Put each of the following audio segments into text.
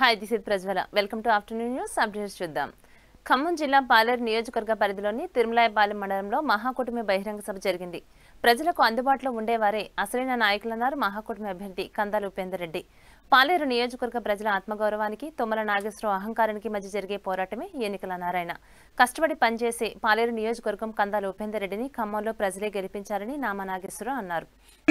Hi, this is Prajwala. Welcome to Afternoon News. Updates చూద్దాం. ఖమ్మం జిల్లా పాలేరు నియోజకవర్గ పరిధిలోని తిరుమలాయపాలెం మండలంలో మహాకూటమి బహిరంగ సభ జరిగింది. ప్రజలకు అందుబాటులో ఉండేవారే అసలైన నాయకులన్నారు మహాకూటమి అభ్యర్థి కందాల ఉపేందర్ రెడ్డి. పాలేరు నియోజకవర్గ ప్రజల ఆత్మగౌరవానికి తుమ్మల నాగేశ్వరరావు అహంకారానికి మధ్య జరిగే పోరాటమే ఎన్నికలన్నారు ఆయన. కష్టపడి పనిచేసే పాలేరు నియోజకవర్గం కందాల ఉపేందర్ రెడ్డిని ఖమ్మంలో ప్రజలే గెలిపించారని నామా నాగేశ్వరరావు అన్నారు.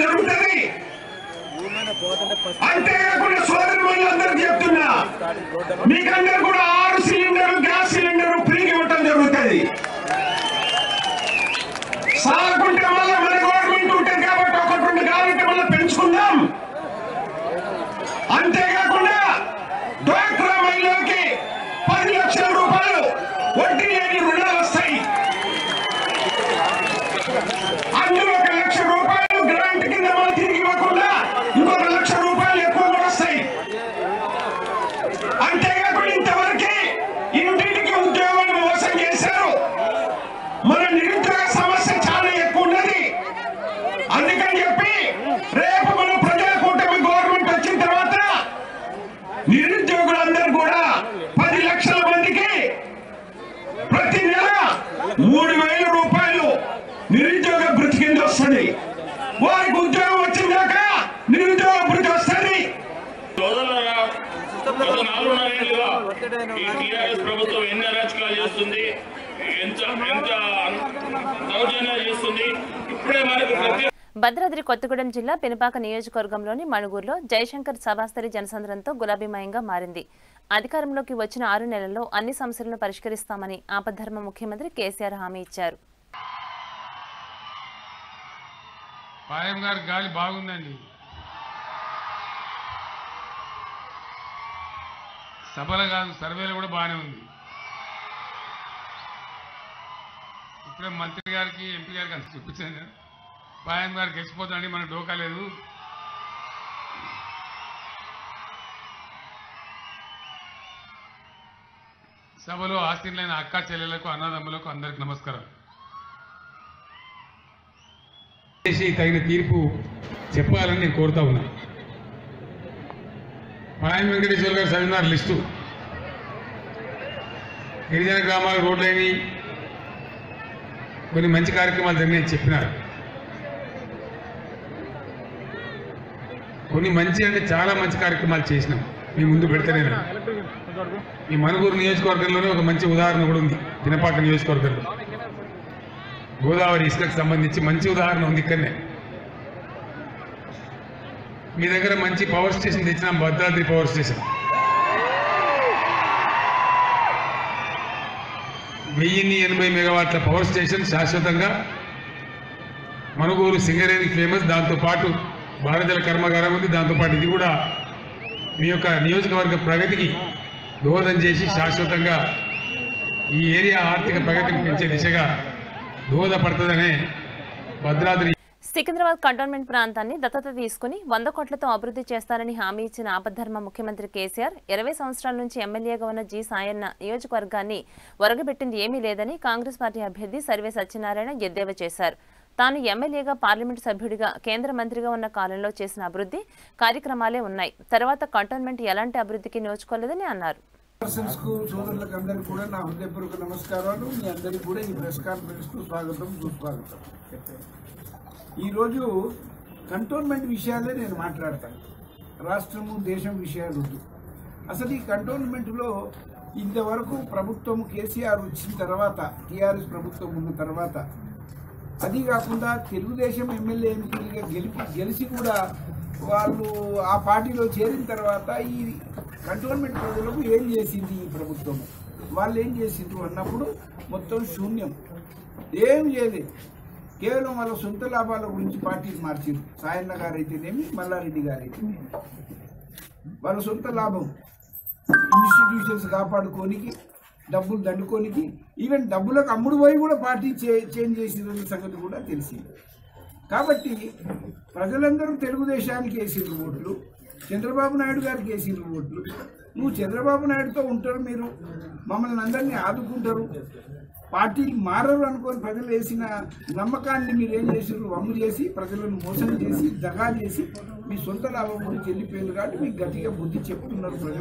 అంతేకాకుండా సోదరులందరూ చెప్తున్నా మీకందరూ కూడా 6 సిలిండర్లు గ్యాస్ సిలిండర్ ఫ్రీగా ఇవ్వటం జరుగుతుంది. సాగుంటే వల్ల మన గవర్నమెంట్ ఉంటుంది కాబట్టి 1-2 కాబట్టి వల్ల పెంచుకుందాం. అంతేకాకుండా డ్వాక్రా మహిళలకి 10 లక్షల రూపాయలు వడ్డీ లేని రుణాలు వస్తాయి. అందులో 1 లక్ష రూపాయలు గ్రాంట్ కింద మనం తిరిగి ఇవ్వకుండా ఇంకో 2 లక్షల రూపాయలు ఎక్కువ కూడా వస్తాయి. అంతేకాకుండా ఇంతవరకు ఇంటింటికి ఉద్యోగాలు మోసం చేశారు. మన నిరుద్యోగ సమస్య చాలా ఎక్కువ ఉన్నది. అందుకని చెప్పి రేపు మన ప్రజా కూటమి గవర్నమెంట్ వచ్చిన తర్వాత నిరుద్యోగులందరూ కూడా 10 లక్షల మందికి ప్రతి నెల 3,000 రూపాయలు నిరుద్యోగ భృతి కింద వస్తుంది. వారికి ఉద్యోగం వచ్చిందాక నిరుద్యోగ భృతి వస్తుంది. ప్రభుత్వం ఎన్ని అరాచకాలు చేస్తుంది, ఎంత దౌర్జన్యాలు చేస్తుంది. ఇప్పుడే మనకు భద్రాద్రి కొత్తగూడెం జిల్లా పెనుపాక నియోజకవర్గంలోని మణుగూరులో జయశంకర్ సభాస్థలి జనసంద్రంతో గులాబీమయంగా మారింది. అధికారంలోకి వచ్చిన 6 నెలల్లో అన్ని సమస్యలను పరిష్కరిస్తామని ఆపద్ధర్మ ముఖ్యమంత్రి కేసీఆర్ హామీ ఇచ్చారు. పాయం గారి గాలి బాగుందండి. సభలు కాదు, సర్వేలు కూడా బాగానే ఉంది. ఇప్పుడే మంత్రి గారికి ఎంపీ గారికి అంత చూపించాను. పాయం గారికి గెలిచిపోతాండి, మనకు డోకా లేదు. సభలో ఆసీనులైన అక్క చెల్లెలకు అన్నదమ్ములకు అందరికి నమస్కారం. తగిన తీర్పు చెప్పాలని నేను కోరుతా ఉన్నా. పాయం వెంకటేశ్వర గారు చదివినారు లిస్టు. గిరిజన గ్రామాల రోడ్లని కొన్ని మంచి కార్యక్రమాలు జరిగినాయని చెప్పినారు. కొన్ని మంచి అంటే చాలా మంచి కార్యక్రమాలు చేసినాం. మీ ముందు పెడతానే ఈ మణుగూరు నియోజకవర్గంలోనే ఒక మంచి ఉదాహరణ కూడా ఉంది. పినపాక నియోజకవర్గంలో గోదావరి ఇసుకకు సంబంధించి మంచి ఉదాహరణ ఉంది. ఇక్కడనే మీ దగ్గర మంచి పవర్ స్టేషన్ తెచ్చినాం, భద్రాద్రి పవర్ స్టేషన్. 1080 మెగావాట్ల పవర్ స్టేషన్ శాశ్వతంగా మణుగూరు సింగరేణి ఫేమస్. దాంతోపాటు భారతజల కర్మాగారం ఉంది. దాంతోపాటు ఇది కూడా మీ యొక్క నియోజకవర్గ ప్రగతికి దోహదం చేసి శాశ్వతంగా ఈ ఏరియా ఆర్థిక ప్రగతిని పెంచే దిశగా దోహదపడుతుందనే భద్రాద్రి. సికింద్రాబాద్ కంటోన్మెంట్ ప్రాంతాన్ని దత్తత తీసుకుని 100 కోట్లతో అభివృద్ధి చేస్తారని హామీ ఇచ్చిన ఆపద్ధర్మ ముఖ్యమంత్రి కేసీఆర్ 20 సంవత్సరాల నుంచి ఎమ్మెల్యేగా ఉన్న జి సాయన్న నియోజకవర్గాన్ని ఒరగబెట్టింది ఏమీ లేదని కాంగ్రెస్ పార్టీ అభ్యర్థి సర్వే సత్యనారాయణ ఎద్దేవా చేశారు. తాను ఎమ్మెల్యేగా పార్లమెంటు సభ్యుడిగా కేంద్ర మంత్రిగా ఉన్న కాలంలో చేసిన అభివృద్ధి కార్యక్రమాలే ఉన్నాయి. తర్వాత కంటోన్మెంట్ ఎలాంటి అభివృద్ధికి నోచుకోలేదని అన్నారు. సోదరులకు అందరికీ కూడా నా హృదయపూర్వక నమస్కారాలు. మీ అందరికీ కూడా ఈ ప్రెస్ కాన్ఫరెన్స్ కు స్వాగతం, సుస్వాగతం. ఈరోజు కంటోన్మెంట్ విషయాలే నేను మాట్లాడతాను. రాష్ట్రము దేశం విషయాలు వద్దు. అసలు ఈ కంటోన్మెంట్లో ఇంతవరకు ప్రభుత్వం కేసీఆర్ వచ్చిన తర్వాత, టీఆర్ఎస్ ప్రభుత్వం ఉన్న తర్వాత, అది కాకుండా తెలుగుదేశం ఎమ్మెల్యే ఎంపీలుగా గెలిచి కూడా వాళ్ళు ఆ పార్టీలో చేరిన తర్వాత ఈ కంటోన్మెంట్ ప్రజలకు ఏం చేసింది ఈ ప్రభుత్వం, వాళ్ళు ఏం చేసిండ్రు అన్నప్పుడు మొత్తం శూన్యం, ఏం చేయలేదు. కేవలం వాళ్ళ సొంత లాభాల గురించి పార్టీలు మార్చారు. సాయన్న గారు అయితేనేమి, మల్లారెడ్డి గారు అయితేనేమి, వాళ్ళ సొంత లాభం ఇన్స్టిట్యూషన్స్ కాపాడుకోనికి, డబ్బులు దండుకోనికి, ఈవెన్ డబ్బులకు అమ్ముడు పోయి కూడా పార్టీ చేంజ్ చేసిన సంగతి కూడా తెలిసింది. కాబట్టి ప్రజలందరూ తెలుగుదేశానికి వేసిండ్రు ఓట్లు, చంద్రబాబు నాయుడు గారికి వేసిండ్రు ఓట్లు. నువ్వు చంద్రబాబు నాయుడుతో ఉంటారు, మీరు మమ్మల్ని అందరినీ ఆదుకుంటారు, పార్టీలు మారరు అనుకొని ప్రజలు వేసిన నమ్మకాన్ని మీరు ఏం చేసారు, వమ్ము చేసి ప్రజలను మోసం చేసి దగా చేసి మీ సొంత లాభం గురించి వెళ్ళిపోయారు. కాబట్టి మీకు గట్టిగా బుద్ధి చెప్తున్నారు ప్రజలు.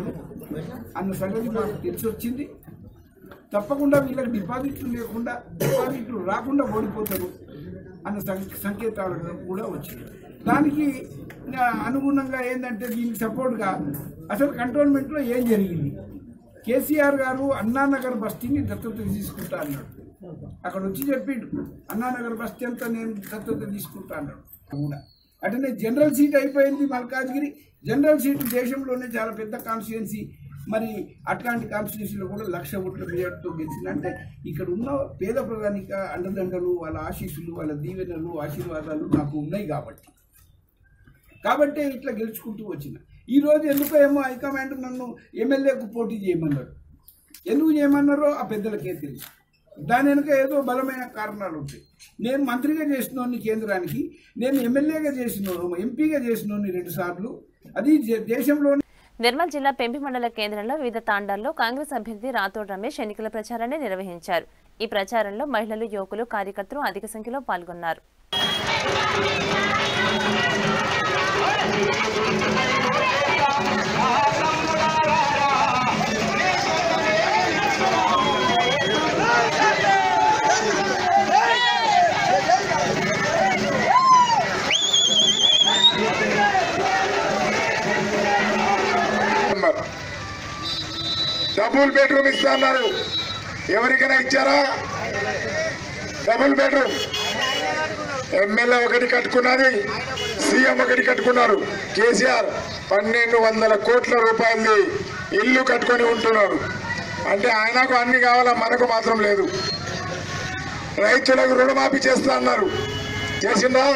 అన్న సంగతి మాకు తెలిసి వచ్చింది. తప్పకుండా వీళ్ళకి డిపాజిట్లు రాకుండా ఓడిపోతారు అన్న సంకేతాలు కూడా వచ్చింది. దానికి అనుగుణంగా ఏంటంటే దీనికి సపోర్ట్గా అసలు కంటోన్మెంట్లో ఏం జరిగింది, కేసీఆర్ గారు అన్నానగర్ బస్తీని దత్తత తీసుకుంటా అన్నాడు. అక్కడ వచ్చి చెప్పిండు అన్నానగర్ బస్తీ అంతా నేను దత్తత తీసుకుంటా అన్నాడు కూడా. అంటే జనరల్ సీట్ అయిపోయింది మల్కాజ్గిరి. జనరల్ సీట్ దేశంలోనే చాలా పెద్ద కాన్స్టిట్యున్సీ. మరి అట్లాంటి కాన్స్టిట్యున్సీలో కూడా 1,00,000 ఓట్ల మెజార్టీతో గెలిచిందంటే ఇక్కడ ఉన్న పేద ప్రధానిక అండదండలు, వాళ్ళ ఆశీస్సులు, వాళ్ళ దీవెనలు, ఆశీర్వాదాలు నాకు ఉన్నాయి కాబట్టి ఇట్లా గెలుచుకుంటూ వచ్చిన. ఈరోజు ఎందుకో ఏమో హైకమాండ్ నన్ను ఎమ్మెల్యేకు పోటీ చేయమన్నారు. ఎందుకు చేయమన్నారో ఆ పెద్దలకే తెలుసు. దాని వెనుక ఏదో బలమైన కారణాలు ఉంటాయి. నేను మంత్రిగా చేసినోని కేంద్రానికి, నేను ఎమ్మెల్యేగా చేసినోను, ఎంపీగా చేసినోని 2 సార్లు. అది దేశంలో. నిర్మల్ జిల్లా పెంపి మండల కేంద్రంలో వివిధ తాండాల్లో కాంగ్రెస్ అభ్యర్థి రాథోడ్ రమేష్ ఎన్నికల ప్రచారాన్ని నిర్వహించారు. ఈ ప్రచారంలో మహిళలు, యువకులు, కార్యకర్తలు అధిక సంఖ్యలో పాల్గొన్నారు. డబుల్ బెడ్రూమ్ ఇస్తా అన్నారు. ఎవరికైనా ఇచ్చారా డబుల్ బెడ్రూమ్? ఎమ్మెల్యే ఒకటి కట్టుకున్నది, సీఎం ఒకటి కట్టుకున్నారు. కేసీఆర్ 1,200 కోట్ల రూపాయలది ఇల్లు కట్టుకొని ఉంటున్నారు. అంటే ఆయనకు అన్ని కావాలా, మనకు మాత్రం లేదు. రైతులకు రుణమాఫీ చేస్తా అన్నారు. చేసిందా?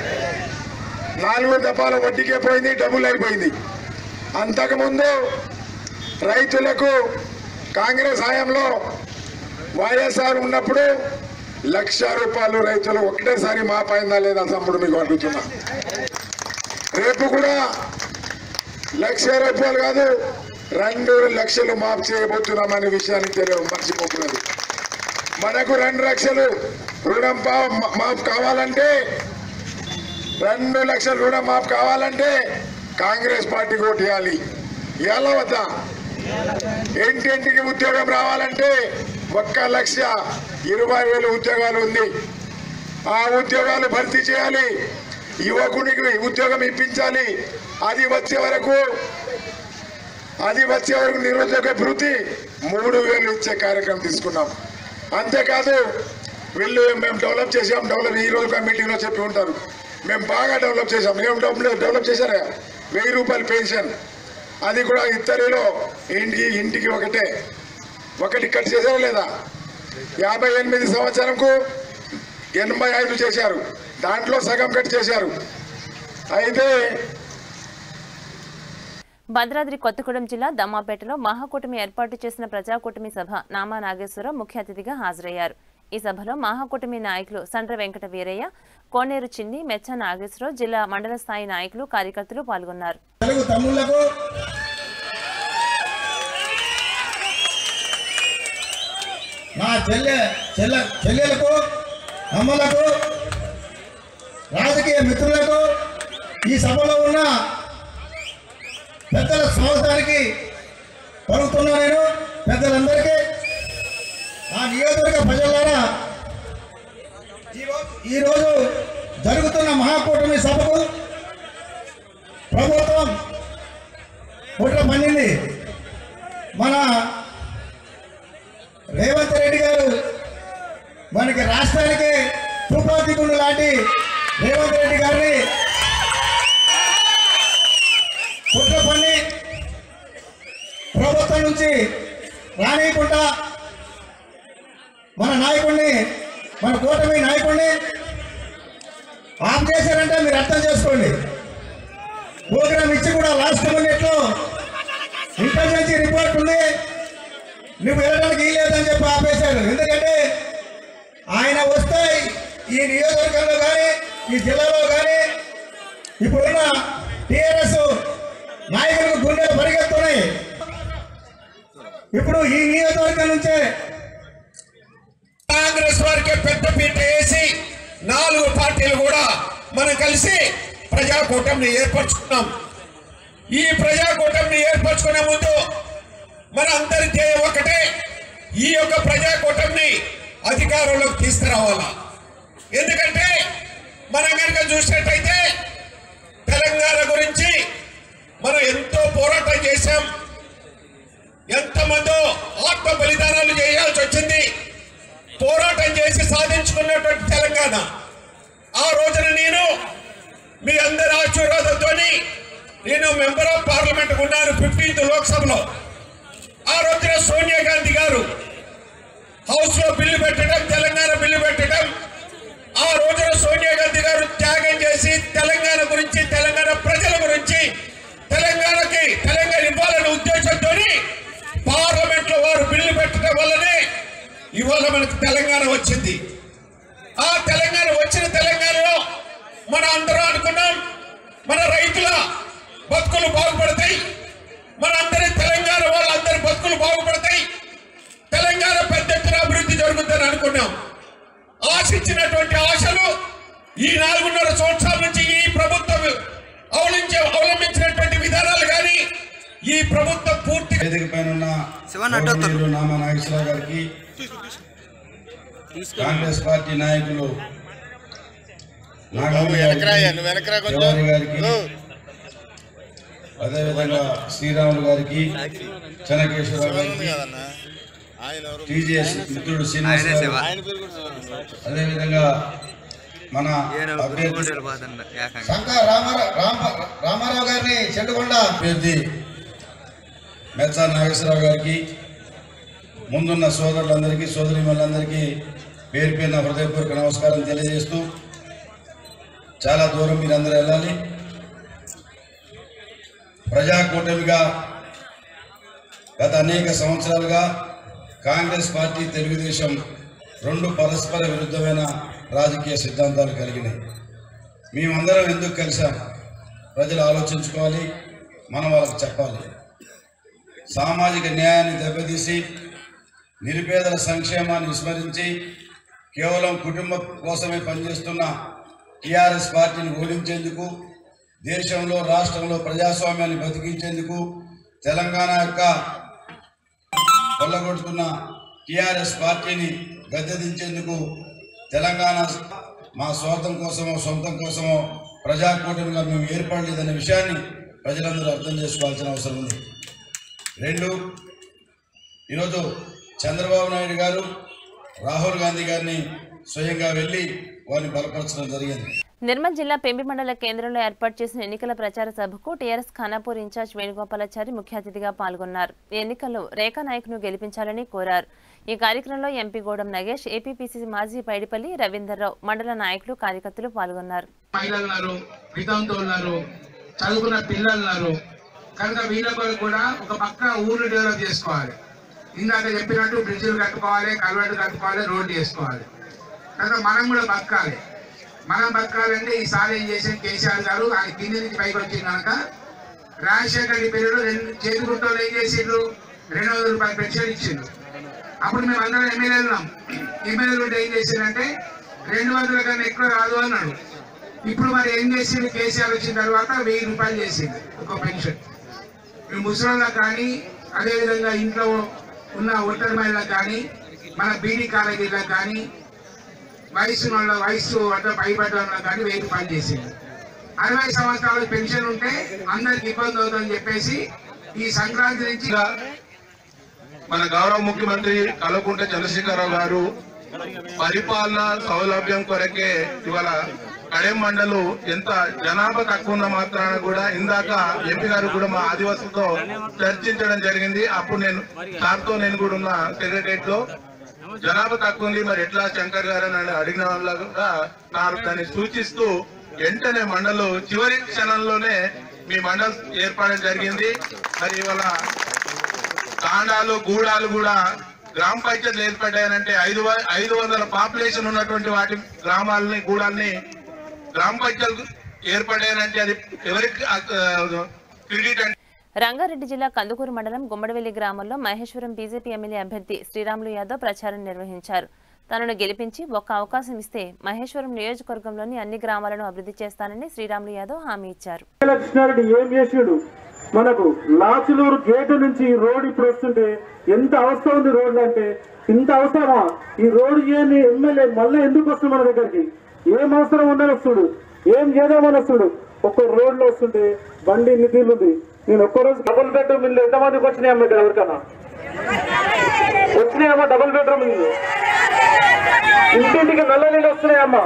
4 దఫాల వడ్డీకే పోయింది, డబుల్ అయిపోయింది. అంతకుముందు రైతులకు కాంగ్రెస్ హయాంలో వైఎస్ఆర్ ఉన్నప్పుడు 1,00,000 రూపాయలు రైతులు ఒకటేసారి మాపైందా లేదా తమ్ముడు మీకు అడుగుతున్నా. రేపు కూడా 1,00,000 రూపాయలు కాదు 2 లక్షలు మాఫ్ చేయబోతున్నామనే విషయాన్ని మర్చిపోతున్నది. మనకు 2 లక్షలు రుణం మాఫ్ కావాలంటే, 2 లక్షల రుణం మాఫ్ కావాలంటే కాంగ్రెస్ పార్టీకి ఓటు వేయాలి. ఎలా వద్దా? ఇంటింటికి ఉద్యోగం రావాలంటే 1,20,000 ఉద్యోగాలు ఉంది. ఆ ఉద్యోగాలు భర్తీ చేయాలి. యువకునికి ఉద్యోగం ఇప్పించాలి. అది వచ్చే వరకు నిరుద్యోగ భృతి 3,000 ఇచ్చే కార్యక్రమం తీసుకున్నాం. అంతేకాదు వీళ్ళు మేము డెవలప్ చేసాం, ఈ రోజు మీటింగ్లో చెప్పి ఉంటారు మేము బాగా డెవలప్ చేసాం. ఏం డెవలప్ చేశారా? 1,000 రూపాయలు పెన్షన్, అది కూడా ఇద్దరిలో ఇంటికి ఒకటి కట్ చేశారా లేదా? 58 సంవత్సరంకు 85 చేశారు, దాంట్లో సగం కట్ చేశారు. అయితే భద్రాద్రి కొత్తగూడెం జిల్లా దమ్మాపేటలో మహాకూటమి ఏర్పాటు చేసిన ప్రజాకూటమి సభ నామా నాగేశ్వరరావు ముఖ్య అతిథిగా హాజరయ్యారు. ఈ సభలో మహాకూటమి నాయకులు సండ్ర వెంకట వీరయ్య, కోనేరు చిన్ని, మెచ్చ నాగేశ్వరరావు, జిల్లా మండల స్థాయి నాయకులు, కార్యకర్తలు పాల్గొన్నారు. మా చెల్లెలకు, అమ్మలకు, రాజకీయ మిత్రులకు, ఈ సభలో ఉన్న పెద్దల స్వాగతానికి పలుకుతున్నా. నేను పెద్దలందరికీ, ఆ నియోజకవర్గ ప్రజలారా, ఈరోజు జరుగుతున్న మహాకూటమి సభకు ప్రభుత్వం కుట్ర పన్నింది. మన రేవంత్ రెడ్డి గారు మనకి రాష్ట్రానికి తుపాకీ గుండు లాంటి రేవంత్ రెడ్డి గారిని కుట్ర పన్ని ప్రభుత్వం నుంచి రానియకుండా మన నాయకుడిని, మన కూటమి నాయకుడిని ఆఫ్ చేశారంటే మీరు అర్థం చేసుకోండి. ప్రోగ్రామ్ ఇచ్చి కూడా లాస్ట్ మినిట్లో ఇంటెలిజెన్స్ రిపోర్ట్ ఉంది, నువ్వు వెళ్ళడానికి లేదని చెప్పి ఆపేశారు. ఎందుకంటే ఆయన వస్తే ఈ నియోజకవర్గంలో కానీ, ఈ జిల్లాలో కానీ ఇప్పుడున్న టీఆర్ఎస్ నాయకులకు గుండెలు పరిగెత్తున్నాయి. ఇప్పుడు ఈ నియోజకవర్గం నుంచే కాంగ్రెస్ వారికి పెద్ద పీట వేసి 4 పార్టీలు కూడా మనం కలిసి ప్రజాకూటమిని ఏర్పరచుకున్నాం. ఈ ప్రజాకూటమిని ఏర్పరచుకునే ముందు మన అందరి ధ్యేయం ఒకటే, ఈ యొక్క ప్రజాకూటమిని అధికారంలోకి తీసుకురావాలా. ఎందుకంటే మనం కనుక చూసినట్టయితే తెలంగాణ గురించి మనం ఎంతో పోరాటం చేశాం. ఎంతమందో ఆత్మ బలిదానాలు చేయాల్సి వచ్చింది. పోరాటం చేసి సాధించుకున్నటువంటి తెలంగాణ. ఆ రోజున నేను మీ అందరి ఆశీర్వాదంతో నేను మెంబర్ ఆఫ్ పార్లమెంట్ ఉన్నాను 15th లోక్సభలో. ఆ రోజున సోనియా గాంధీ గారు హౌస్ లో బిల్లు పెట్టడం, తెలంగాణ బిల్లు పెట్టడం. ఆ రోజున సోనియా గాంధీ గారు త్యాగం చేసి తెలంగాణ గురించి, తెలంగాణ ప్రజల గురించి, తెలంగాణకి తెలంగాణ ఇవ్వాలనే ఉద్దేశంతో పార్లమెంట్ లో వారు బిల్లు పెట్టడం వల్లనే ఇవాళ మనకు తెలంగాణ వచ్చింది. ఆ తెలంగాణ వచ్చిన తెలంగాణలో మన అందరం అనుకున్నాం, మన రైతుల బతుకులు బాగుపడతాయి, మన అందరి తెలంగాణ వాళ్ళందరి బతుకులు బాగుపడతాయి, తెలంగాణ పెద్ద ఎత్తున అభివృద్ధి జరుగుతుందని అనుకున్నాం. ఆశించినటువంటి ఆశలు ఈ 4.5 సంవత్సరాల నుంచి ఈ ప్రభుత్వం అవలంబించినటువంటి విధానాలు కానీ ఈ ప్రభుత్వం పూర్తి వేదిక పైన ఉన్న నామా నాగేశ్వరరావు గారికి, కాంగ్రెస్ పార్టీ నాయకులు నాగమణి గారికి, అదేవిధంగా శ్రీరాములు గారికి, చెన్నకేశ్వరరావు గారికి, టీజీఎస్ మిత్రుడు శ్రీనివాస్ గారు, అదేవిధంగా మన అభ్యర్థి శంకర్ రామారావు గారిని చెండుకొండ అభ్యర్థి మెచ్చా నాగేశ్వరరావు గారికి, ముందున్న సోదరులందరికీ, సోదరిమణులందరికీ పేరు పేరున హృదయపూర్వక నమస్కారం తెలియజేస్తూ, చాలా దూరం మీరందరూ వెళ్ళాలి. ప్రజాకూటమిగా గత అనేక సంవత్సరాలుగా కాంగ్రెస్ పార్టీ, తెలుగుదేశం రెండు పరస్పర విరుద్ధమైన రాజకీయ సిద్ధాంతాలు కలిగినాయి. మేమందరం ఎందుకు కలిసాం? ప్రజలు ఆలోచించుకోవాలి, మనం వాళ్ళకి చెప్పాలి. సామాజిక న్యాయాన్ని దెబ్బతీసి, నిరుపేదల సంక్షేమాన్ని విస్మరించి, కేవలం కుటుంబం కోసమే పనిచేస్తున్న టీఆర్ఎస్ పార్టీని ఓడించేందుకు, దేశంలో రాష్ట్రంలో ప్రజాస్వామ్యాన్ని బతికించేందుకు, తెలంగాణ యొక్క కొల్లగొడుతున్న టీఆర్ఎస్ పార్టీని గద్దెదించేందుకు, తెలంగాణ మా స్వార్థం కోసమో సొంతం కోసమో ప్రజాకూటమిగా మేము ఏర్పడలేదనే విషయాన్ని ప్రజలందరూ అర్థం చేసుకోవాల్సిన అవసరం ఉంది. 2, ఈరోజు చంద్రబాబు నాయుడు గారు రాహుల్ గాంధీ గారిని స్వయంగా వెళ్లి వారిని బలపరచడం జరిగింది. నిర్మల్ జిల్లా పెంబి మండల కేంద్రంలో ఏర్పాటు చేసిన ఎన్నికల ప్రచార సభకు టీఆర్ఎస్ ఖానాపూర్ ఇన్ఛార్జ్ వేణుగోపాలాచారి ముఖ్య అతిథిగా పాల్గొన్నారు. ఈ ఎన్నికల్లో రేఖా నాయక్ను గెలిపించాలని కోరారు. ఈ కార్యక్రమంలో ఎంపీ గోడం నగేష్, ఏపీపీసీసీ మాజీ పైడిపల్లి రవీందర్రావు, మండల నాయకులు, కార్యకర్తలు పాల్గొన్నారు. చదువుకున్న పిల్లలు కనుక వీళ్ళ కూడా ఒక పక్క ఊరు డెవలప్ చేసుకోవాలి. ఇందాక చెప్పినట్టు బ్రిడ్జిలు కట్టుకోవాలి, కల్వర్టు కట్టుకోవాలి, రోడ్డు చేసుకోవాలి. కనుక మనం కూడా బతకాలి. మనం బతకాలంటే ఈసారి ఏం చేసిన కేసీఆర్ గారు ఆయన కింది నుంచి పైకి వచ్చింది కనుక రాజశేఖర్ రెడ్డి పేరులో చేతి గుట్టలు ఏం చేసిండ్రు, 200 రూపాయలు పెన్షన్ ఇచ్చిండ్రు. అప్పుడు మేము అందరం ఎమ్మెల్యేలు ఉన్నాం. ఎమ్మెల్యేలు ఉంటే ఏం చేసిందంటే 200 కన్నా ఎక్కువ రాదు అన్నాడు. ఇప్పుడు మరి ఏం చేసింది, కేసీఆర్ వచ్చిన తర్వాత 1000 రూపాయలు చేసింది ఒక పెన్షన్. ముసలిళ్ళకి కానీ, అదేవిధంగా ఇంట్లో ఉన్న ఒంటరి మహిళలకు కానీ, మన బీడీ కాలేజీలకు కానీ, వయసు పైబడ్డ వాళ్ళకి కానీ 1000 రూపాయలు చేసింది. 60 సంవత్సరాల పెన్షన్ ఉంటే అందరికి ఇబ్బంది అవుతుందని చెప్పేసి ఈ సంక్రాంతి నుంచి మన గౌరవ ముఖ్యమంత్రి కల్వకుంట్ల చంద్రశేఖరరావు గారు పరిపాలన సౌలభ్యం కొరకే ఇవాళ కడెం మండలు ఎంత జనాభా తక్కువ ఉన్న మాత్రాన కూడా ఇందాక ఎంపీ గారు కూడా మా ఆదివాసులతో చర్చించడం జరిగింది. అప్పుడు నేను కూడా ఉన్న సెక్రటరియట్ లో జనాభా తక్కువ ఉంది, మరి ఎట్లా శంకర్ గారు అని అడిగిన వాళ్ళగా దాన్ని సూచిస్తూ వెంటనే మండలు చివరి క్షణంలోనే మీ మండలి ఏర్పడడం జరిగింది. మరి ఇవాళ తాండాలు, గూడాలు కూడా గ్రామ పంచాయతీలు ఏర్పడ్డాయనంటే 500 పాపులేషన్ ఉన్నటువంటి వాటి గ్రామాలని, గూడాలని గ్రామ పంచాయతీలు ఏర్పడ్డాయనంటే అది ఎవరికి క్రెడిట్ అంటే. రంగారెడ్డి జిల్లా కందుకూరు మండలం గుమ్మడివెల్లి గ్రామంలో మహేశ్వరం బీజేపీ ఎమ్మెల్యే అభ్యర్థి శ్రీరాములు యాదవ్ ప్రచారం నిర్వహించారు. తనను గెలిపించి ఒక్క అవకాశం ఇస్తే మహేశ్వరం నియోజకవర్గంలోని అన్ని గ్రామాలను అభివృద్ధి చేస్తానని శ్రీరాములు యాదవ్ హామీ ఇచ్చారు. మనకు లాచులూరు గేటు నుంచి ఈ రోడ్ ఇప్పుడు వస్తుంటే ఎంత అవసరం ఉంది రోడ్లు అంటే ఇంత అవసరమా? ఈ రోడ్డు చేయని ఎమ్మెల్యే మళ్ళీ ఎందుకు వస్తుంది మన దగ్గరికి? ఏం అవసరం ఉండని వస్తుడు, ఏం చేద్దామని వస్తుడు. ఒక్క రోడ్లో వస్తుంటే బండి ఇన్ని తీరుంది. నేను ఒక్కరోజు డబుల్ బెడ్రూమ్ ఇల్లు ఎంతమందికి వచ్చినాయమ్మా? ఇక్కడ ఎవరికన్నా వచ్చినాయమ్మా? డబుల్ బెడ్రూమ్ ఇల్లు ఇంటింటికి నల్ల నీళ్ళు వస్తున్నాయమ్మా.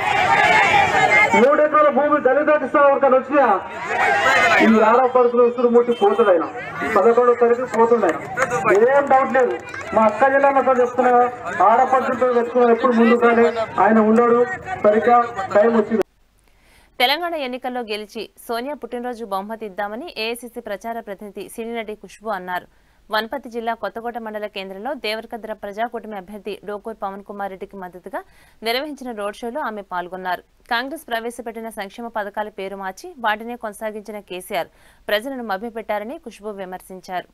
3 ఎకరాల భూమి దళితులకు ఇస్తాను ఎవరికన్నా వచ్చినాయా? ఈ ఆడపడుతులు ఉసురు ముట్టి పోతుండయన 11వ తరగతి పోతుండయన. ఏం డౌట్ లేదు. మా అక్క జిల్లా చెప్తున్నా ఆడపడుతులతో పెట్టుకున్నా ఎప్పుడు ముందు కానీ ఆయన ఉండడు. సరిగ్గా టైం వచ్చింది. తెలంగాణ ఎన్నికల్లో గెలిచి సోనియా పుట్టినరోజు బహుమతి ఇద్దామని ఏఐసీసీ ప్రచార ప్రతినిధి సినీనటి ఖుష్బూ అన్నారు. వనపర్తి జిల్లా కొత్తకోట మండల కేంద్రంలో దేవరకద్ర ప్రజాకూటమి అభ్యర్థి డోకూర్ పవన్ కుమార్ రెడ్డికి మద్దతుగా నిర్వహించిన రోడ్ షోలో ఆమె పాల్గొన్నారు. కాంగ్రెస్ ప్రవేశపెట్టిన సంక్షేమ పథకాల పేరు మార్చి వాటినే కొనసాగించిన కేసీఆర్ ప్రజలను మభ్యపెట్టారని ఖుష్బూ విమర్శించారు.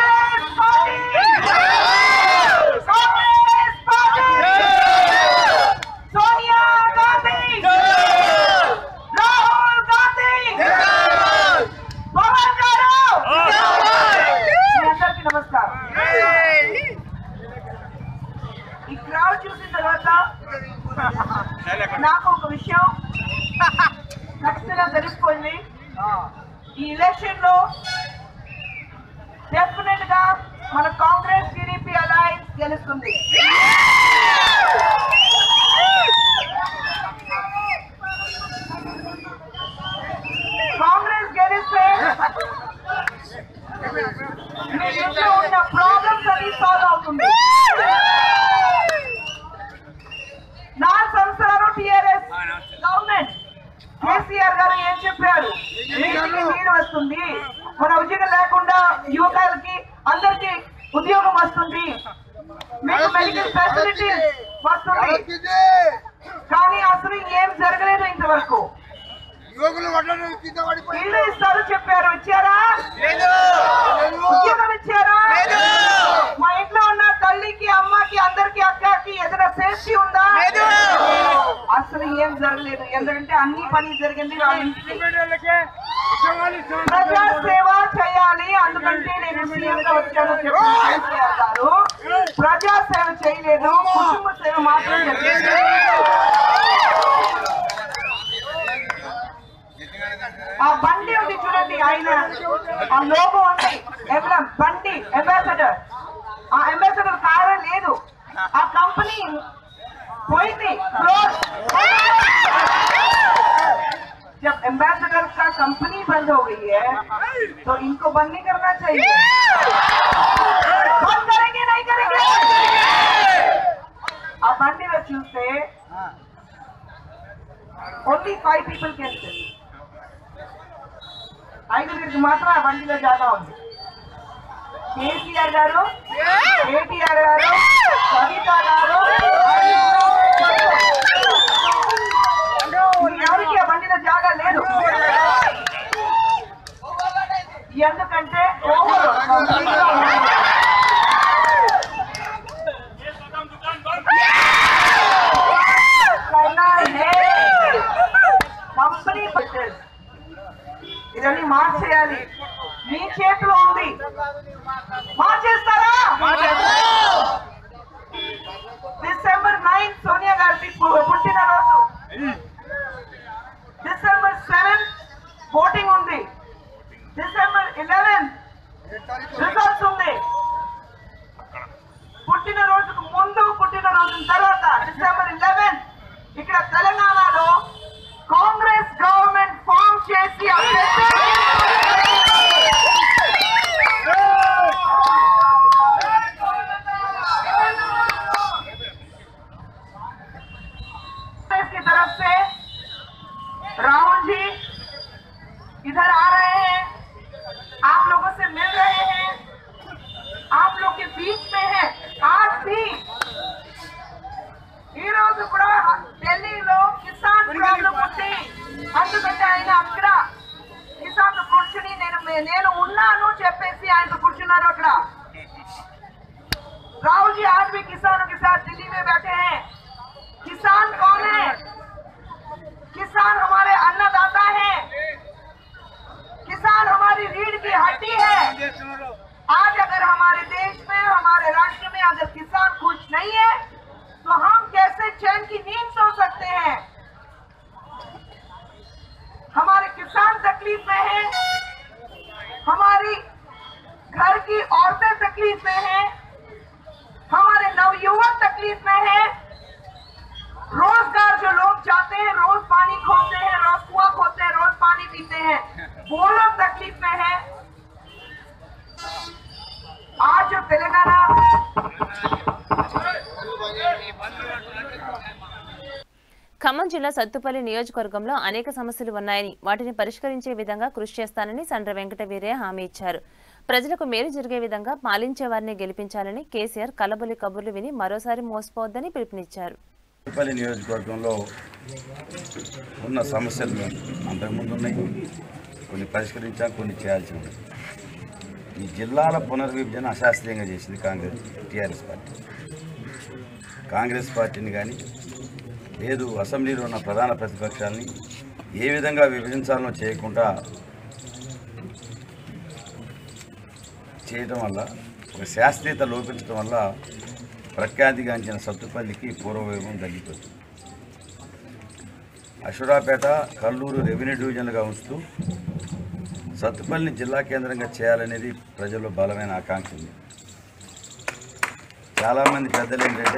ఈ క్రౌడ్ చూసిన తర్వాత నాకు ఒక విషయం ఖచ్చితంగా తెలిసిపోయింది. ఈ ఎలక్షన్ లో డెఫినెట్ గా మన కాంగ్రెస్ టీడీపీ అలయన్స్ గెలుస్తుంది. కాంగ్రెస్ గెలిస్తే మీ ఇంట్లో ఉన్న ప్రాబ్లమ్స్ అన్ని సాల్వ్ అవుతుంది. 4 సంవత్సరాలు టీఆర్ఎస్ గవర్నమెంట్ కేసీఆర్ గారు ఏం చెప్పారు? నీరు వస్తుంది, మన ఉద్యోగం లేకుండా యువకులకి అందరికి ఉద్యోగం వస్తుంది, మీకు మెడికల్ ఫెసిలిటీస్ వస్తుంది. కానీ అసలు ఏం జరగలేదు ఇంతవరకు. ఇల్లు ఇస్తారు చెప్పారు, ఇచ్చారా? ఉద్యోగం ఇచ్చారా? మా ఇంట్లో ఉన్న తల్లికి అమ్మకి అందరికి అక్కకి ఏదైనా సేఫ్టీ ఉందా? అసలు ఏం జరగలేదు. ఎందుకంటే అన్ని పని జరిగింది వాళ్ళ ఇంటికి. ప్రజా సేవ చేయాలి, అందుకంటే నేను సీఎంగా వచ్చాను చెప్పారు. ప్రజా సేవ చేయలేదు, కుటుంబ సేవ మాత్రం చేయాలి. ఆ బండి ఉంది చూడండి, ఆయన ఆ లోగో ఉంది, ఎంబ్లమ్ బండి అంబాసిడర్. ఆ అంబాసిడర్ కారే లేదు, ఆ कंपनी పోయింది. जब एम्बेसडर का कंपनी बंद हो गई है तो इनको बंद नहीं करना चाहिए. बंद करेंगे नहीं करेंगे? आ बंदी में चूसे only 5 people can sit. 5 మాత్రం ఆ బండిలో జాగా ఉంది. కేసీఆర్ గారు, కేటీఆర్ గారు, కవిత గారు, ఎవరికి ఆ బండిలో జాగా లేదు. ఎందుకంటే కంపెనీ ఇదన్నీ మార్చేయాలి, మీ చేతిలో ఉంది. మార్చేస్తారా? డిసెంబర్ 9 సోనియా గారి పుట్టినరోజు. డిసెంబర్ 7 ఓటింగ్ ఉంది. డిసెంబర్ 11 రిజల్ట్స్ ఉంది. పుట్టినరోజుకు ముందు, పుట్టినరోజు తర్వాత డిసెంబర్ 11 ఇక్కడ తెలంగాణలో కాంగ్రెస్ గవర్నమెంట్ ఫామ్ చేసి की तरफ से राहुल जी इधर आ रहे हैं, आप लोगों से मिल रहे हैं, आप लोग के बीच में है. आज भी ఈ రోజు కూడా ఢిల్లీలో కిసాన్ ప్రాబ్లం ఉంది. అందుకంటే ఆయన అక్కడ కిసాన్ కూర్చుని నేను ఉన్నాను చెప్పేసి ఆయన కూర్చున్నారు అక్కడ. राहुल जी आज भी किसानों के साथ दिल्ली में बैठे हैं. किसान कौन है? किसान हमारे अन्नदाता हैं. किसान हमारी रीढ़ की हड्डी की नींद सो सकते हैं। हमारे किसान तकलीफ में हैं, हमारी घर की औरतें तकलीफ में हैं, हमारे नवयुवक तकलीफ में हैं, रोजगार जो लोग जाते हैं, रोज पानी खोते हैं, रोज कुआं खोते हैं, रोज पानी पीते हैं, वो लोग तकलीफ में हैं। आज जो तेलंगाना ఖమ్మం జిల్లా సత్తుపల్లి నియోజకవర్గంలో అనేక సమస్యలు ఉన్నాయని వాటిని పరిష్కరించే విధంగా కృషి చేస్తానని సండ్ర వెంకట వీరయ్య హామీ ఇచ్చారు. ప్రజలకు మేలు జరిగే విధంగా పాలించే వారిని గెలిపించాలని కేసీఆర్ కలబొల్లి కబుర్లు విని మరోసారి మోసపోవద్దని పిలుపునిచ్చారు. సత్తుపల్లి నియోజకవర్గంలో ఉన్న సమస్యలు అంతకుముందు ఉన్నాయి, కొన్ని పరిష్కరించాం, కొన్ని చేయాల్సి ఉంది. ఈ జిల్లాల పునర్విభజన అశాస్త్రీయంగా చేసింది టీఆర్ఎస్ పార్టీ. కాంగ్రెస్ పార్టీని కానీ లేదు అసెంబ్లీలో ఉన్న ప్రధాన ప్రతిపక్షాలని ఏ విధంగా విభజించాలనో చేయకుండా చేయటం వల్ల, ఒక శాస్త్రీయత లోపించడం వల్ల ప్రఖ్యాతిగాంచిన సత్తుపల్లికి పూర్వవైభవం తగ్గిపోతుంది. అషురాపేట, కల్లూరు రెవెన్యూ డివిజన్లుగా ఉంచుతూ సత్తుపల్లిని జిల్లా కేంద్రంగా చేయాలనేది ప్రజల్లో బలమైన ఆకాంక్ష ఉంది. చాలామంది పెద్దలు ఏంటంటే,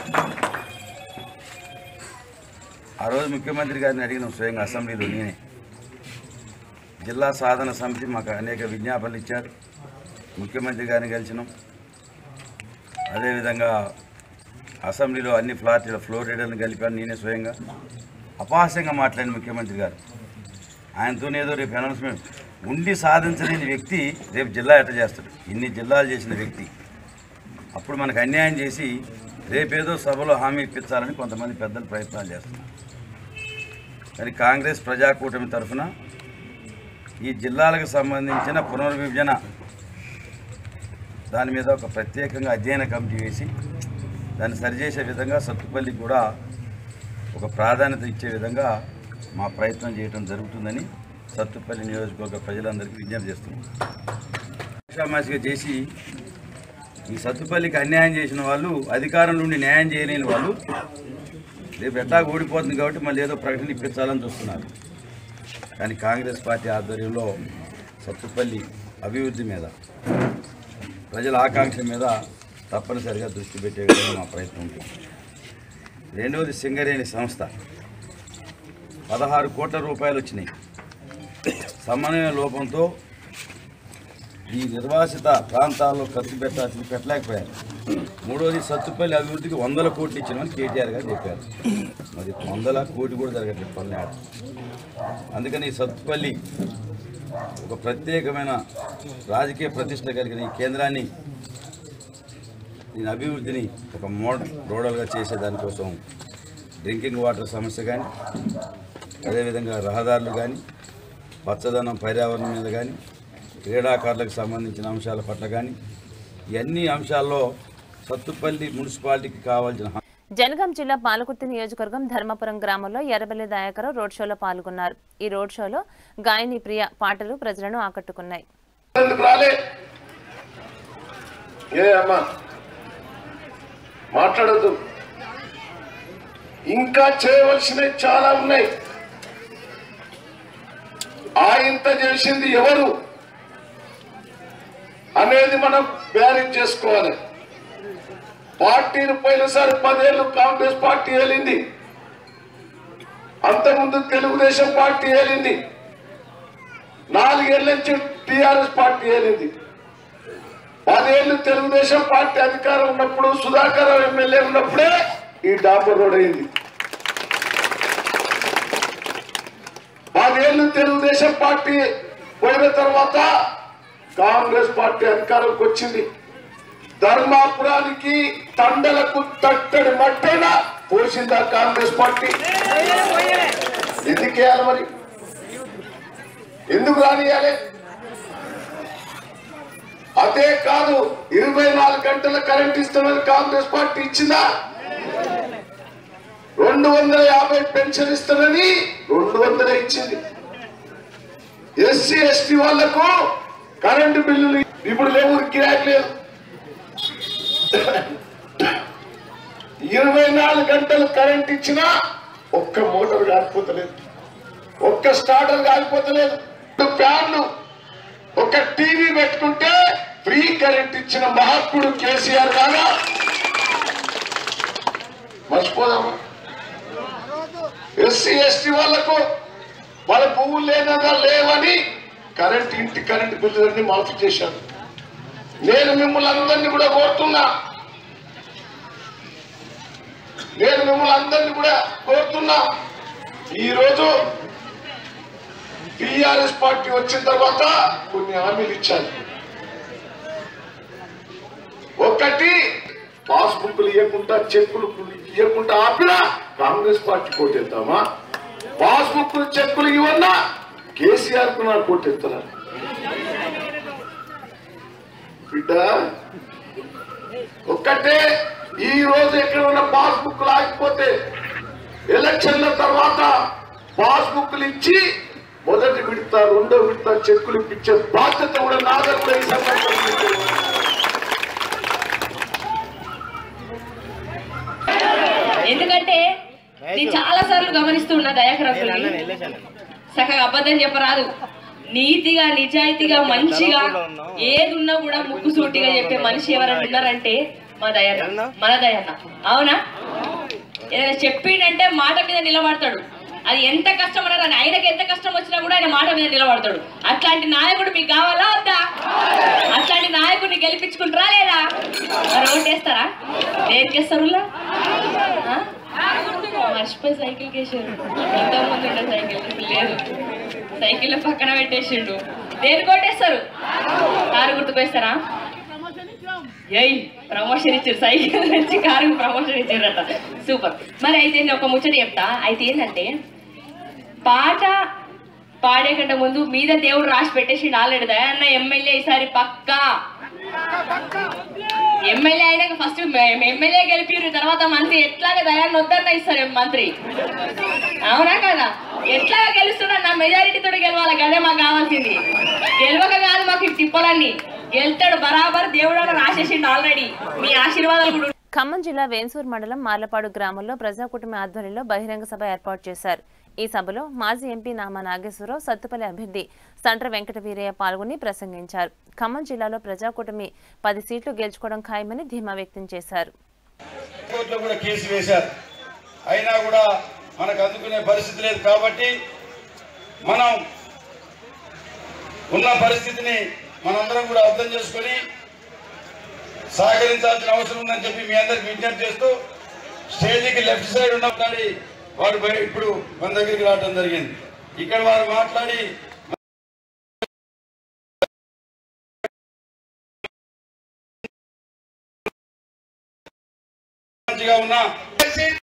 ఆ రోజు ముఖ్యమంత్రి గారిని అడిగిన స్వయంగా అసెంబ్లీలో నేనే, జిల్లా సాధన సమితి మాకు అనేక విజ్ఞాపనలు ఇచ్చారు, ముఖ్యమంత్రి గారిని కలిసినాం. అదేవిధంగా అసెంబ్లీలో అన్ని ఫ్లోర్ లీడర్ని కలిపాను నేనే స్వయంగా. అపహాస్యంగా మాట్లాడిన ముఖ్యమంత్రి గారు, ఆయనతోనేదో రేపు అనౌన్స్మెంట్ ఉండి సాధించలేని వ్యక్తి రేపు జిల్లా ఎట్ట చేస్తాడు? ఇన్ని జిల్లాలు చేసిన వ్యక్తి అప్పుడు మనకు అన్యాయం చేసి రేపేదో సభలో హామీ ఇప్పించాలని కొంతమంది పెద్దలు ప్రయత్నాలు చేస్తున్నారు. కానీ కాంగ్రెస్ ప్రజాకూటమి తరఫున ఈ జిల్లాలకు సంబంధించిన పునర్విభజన దాని మీద ఒక ప్రత్యేకంగా అధ్యయన కమిటీ వేసి దాన్ని సరిచేసే విధంగా సత్తుపల్లికి కూడా ఒక ప్రాధాన్యత ఇచ్చే విధంగా మా ప్రయత్నం చేయడం జరుగుతుందని సత్తుపల్లి నియోజకవర్గ ప్రజలందరికీ విజ్ఞప్తి చేస్తున్నాం. ఆషామాషిగా చేసి ఈ సత్తుపల్లికి అన్యాయం చేసిన వాళ్ళు, అధికారం నుండి న్యాయం చేయలేని వాళ్ళు రేపు ఎట్టా ఓడిపోతుంది కాబట్టి మళ్ళీ ఏదో ప్రకటన ఇప్పించాలని చూస్తున్నారు. కానీ కాంగ్రెస్ పార్టీ ఆధ్వర్యంలో సత్తుపల్లి అభివృద్ధి మీద, ప్రజల ఆకాంక్ష మీద తప్పనిసరిగా దృష్టి పెట్టే విధంగా మా ప్రయత్నం ఉంటుంది. రెండవది సింగరేణి సంస్థ 16 కోట్ల రూపాయలు వచ్చినాయి. సమన్వయ లోపంతో ఈ నిర్వాసిత ప్రాంతాల్లో ఖర్చు పెట్టలేకపోయారు. మూడోది సత్తుపల్లి అభివృద్ధికి 100 కోట్లు ఇచ్చినామని కేటీఆర్ గారు చెప్పారు. మరి 100 కోటి కూడా జరగట్లేదు పనులు. అందుకని సత్తుపల్లి ఒక ప్రత్యేకమైన రాజకీయ ప్రతిష్ట కలిగిన ఈ కేంద్రాన్ని, దీని అభివృద్ధిని ఒక మోడల్గా చేసే దానికోసం డ్రింకింగ్ వాటర్ సమస్య కానీ, అదేవిధంగా రహదారులు కానీ, పచ్చదనం పర్యావరణం మీద కానీ, క్రీడాకారులకు సంబంధించిన అంశాల పట్ల కానీ, ఇవన్నీ అంశాల్లో సత్తుపల్లి మున్సిపాలిటీకి కావాల్సిన. జనగాం జిల్లా పాలకుర్తి నియోజకవర్గం ధర్మపురం గ్రామంలో ఎర్రబెల్లి దయాకర్ రోడ్ షోలో పాల్గొన్నారు. ఈ రోడ్ షోలో గాయని ప్రియ పాటలు ప్రజలను ఆకట్టుకున్నాయి. మాట్లాడద్దు, ఇంకా చేయవలసినవి చాలా ఉన్నాయి. ఇంత చేసింది ఎవరు అనేది మనం బ్యారేజ్ చేసుకోవాలి. పార్టీలు పోయినసారి 10 ఏళ్ళు కాంగ్రెస్ పార్టీ ఏలింది, అంతకుముందు తెలుగుదేశం పార్టీ ఏలింది, 4 ఏళ్ళ నుంచి టీఆర్ఎస్ పార్టీ ఏలింది. 10 ఏళ్ళు తెలుగుదేశం పార్టీ అధికారం ఉన్నప్పుడు, సుధాకర్ రావు ఎమ్మెల్యే ఉన్నప్పుడే ఈ డాంబర్ రోడ్ అయింది. 10 ఏళ్ళు తెలుగుదేశం పార్టీ పోయిన తర్వాత కాంగ్రెస్ పార్టీ అధికారంకి వచ్చింది. ధర్మాపురానికి తండలకు తట్టడి మట్టైనా పోసిందా కాంగ్రెస్ పార్టీ? ఎందుకు వేయాలి మరి? ఎందుకు రానియాలి? అదే కాదు, 24 గంటల కరెంట్ ఇస్తామని కాంగ్రెస్ పార్టీ ఇచ్చిందా? 250 పెన్షన్ ఇస్తామని 200 ఇచ్చింది. ఎస్సీ ఎస్టీ వాళ్లకు కరెంటు బిల్లులు ఇప్పుడు లేవు, గిరాకీ లేదు. 24 గంటలు కరెంట్ ఇచ్చినా ఒక్క మోటార్ కాలిపోతలేదు, ఒక్క స్టార్టర్ కాలిపోతలేదు. ఫ్యాన్లు ఒక టీవీ పెట్టుకుంటే ఫ్రీ కరెంట్ ఇచ్చిన మహాత్ముడు కేసీఆర్ గారు మర్చిపోదామా? ఎస్సీ ఎస్టీ వాళ్లకు వాళ్ళ పువ్వులు లేవని కరెంట్ ఇంటి కరెంట్ బిల్లులన్నీ మాఫీ చేశారు. నేను మిమ్మల్ని అందరినీ కూడా కోరుతున్నా ఈరోజు టిఆర్ఎస్ పార్టీ వచ్చిన తర్వాత కొన్ని హామీలు ఇచ్చారు. ఒకటి పాస్బుక్లు ఇవ్వకుండా చెక్కులు ఇవ్వకుండా ఆపినా కాంగ్రెస్ పార్టీ కోటెత్తామా? పాస్బుక్లు చెక్కులు ఇవ్వన్నా కేసీఆర్ కు నాకు కోటెత్తారు. బిడ్డ ఒక్కటే, ఈ రోజు ఎక్కడన్నా పాస్బుక్ ఆగిపోతే ఎలక్షన్ల తర్వాత పాస్బుక్లు ఇచ్చి మొదటి విడత రెండో విడత చెక్కులు ఇప్పించే బాధ్యత కూడా నాదే కూడా ఈ సందర్భంగా. ఎందుకంటే నేను చాలా సార్లు గమనిస్తున్నా దయాకర్ చక్కగా అబద్ధం చెప్పరాదు, నీతిగా నిజాయితీగా మంచిగా ఏది ఉన్నా కూడా ముక్కు సూటిగా చెప్పే మనిషి ఎవరైనా ఉన్నారంటే మన దయన్న. అవునా? ఏదైనా చెప్పిండంటే మాట మీద నిలబడతాడు. అది ఎంత కష్టం అన్నారని ఆయనకి ఎంత కష్టం వచ్చినా కూడా ఆయన మాట మీద నిలబడతాడు. అట్లాంటి నాయకుడు మీకు కావాలా వద్దా? అట్లాంటి నాయకుడిని గెలిపించుకుంటారా లేదా? మరి ఓటేస్తారా? దేనికేస్తారు? మర్చిపోయి సైకిల్కి వేసారు. ఎంతోమంది ఉండే సైకిల్ లేదు, సైకిల్ పక్కన పెట్టేసిండు. దేనికి ఓటేస్తారు? కారు గుర్తుకొస్తారా? ఏయ్ ప్రమోషన్ ఇచ్చారు, సైకిల్ నుంచి కారుకు ప్రమోషన్ ఇచ్చారట. సూపర్. మరి అయితే నేను ఒక ముచ్చట చెప్తా. అయితే ఏంటంటే పాట పాడే కంటే ముందు మీద దేవుడు రాసి పెట్టేసిండు ఆల్రెడీ. దయాన్న ఎమ్మెల్యే ఈసారి పక్కా ఎమ్మెల్యే అయినాక ఫస్ట్ ఎమ్మెల్యే గెలిపిరు, తర్వాత మంత్రి. ఎట్లాగా దయాన్ని వద్దన్న ఇస్తారు మంత్రి, అవునా కదా? ఎట్లాగా గెలుస్తున్నా నా మెజారిటీతో గెలవాలి, అదే మాకు కావాల్సింది. గెలవక కాదు మాకు తిప్పలన్నీ, గెలుతాడు బరాబర్. దేవుడు రాసేసిండు ఆల్రెడీ. మీ ఆశీర్వాదాలు కూడా. ఖమ్మం జిల్లా వేంసూర్ మండలం మార్లపాడు గ్రామంలో ప్రజాకూటమి ఆధ్వర్యంలో బహిరంగ సభ ఏర్పాటు చేశారు. ఈ సభలో మాజీ ఎంపీ నామా నాగేశ్వరరావు, సత్తుపల్లి అభ్యర్థి సంట్ర వెంకట వీరయ్య పాల్గొని ప్రసంగించారు. ఖమ్మం జిల్లాలో ప్రజాకూటమి 10 సీట్లు గెలుచుకోవడం ఖాయమని ధీమా వ్యక్తం చేశారు. కేసు వేశారు, అయినా కూడా మనకు అందుకునే పరిస్థితి లేదు. కాబట్టి మనం ఉన్న పరిస్థితిని మనందరం కూడా అర్థం చేసుకొని సహకరించాల్సిన అవసరం ఉందని చెప్పి మీ అందరికి విజ్ఞప్తి చేస్తూ స్టేజీకి లెఫ్ట్ సైడ్ ఉన్నప్పుడు వాడు ఇప్పుడు మన దగ్గరికి రావడం జరిగింది. ఇక్కడ వారు మాట్లాడి మంచిగా ఉన్నా